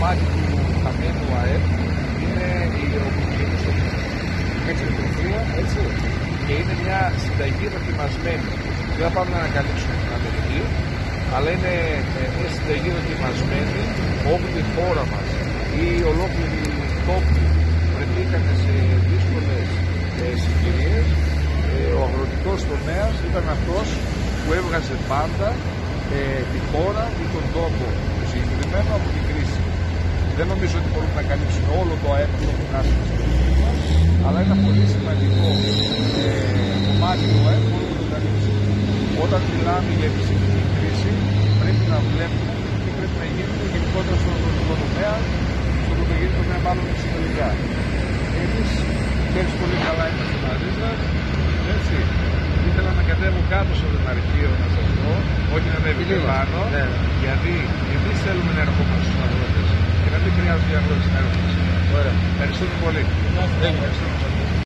κομμάτι του χαμένου ΑΕΠ είναι η εκτροφία, έτσι, και είναι μια συνταγή δοκιμασμένη. Δεν θα πάμε να ανακαλύψουμε την Αμερική, αλλά είναι μια συνταγή δοκιμασμένη όπου τη χώρα μας ή ολόκληροι τόποι βρεθήκαν σε δύσκολες συγκυρίες. Ο αγροτικός τομέας ήταν αυτός που έβγαζε πάντα τη χώρα ή τον τόπο του συγκεκριμένου από την κρίση. Δεν νομίζω ότι μπορούμε να καλύψουμε όλο το ΑΕΠ που έχουμε χάσει στην περιοχή μας, αλλά ένα πολύ σημαντικό κομμάτι του ΑΕΠ μπορούμε να το καλύψουμε. Όταν μιλάμε για επιστημική κρίση, πρέπει να βλέπουμε τι πρέπει να γίνει γενικότερα στον αγροτικό τομέα, στον πρωτογενή τομέα μάλλον συνολικά. Εμείς πέρσι πολύ καλά είμαστε μαζί σας, έτσι. Ήθελα να κατέβω κάτω στο δεμαρχείο να σας πω, όχι να ανέβει και πάνω, γιατί εμείς θέλουμε να ερχόμαστε στους αγρότες και να μην χρειάζονται οι αγρότες να έρχονται. Ευχαριστούμε πολύ.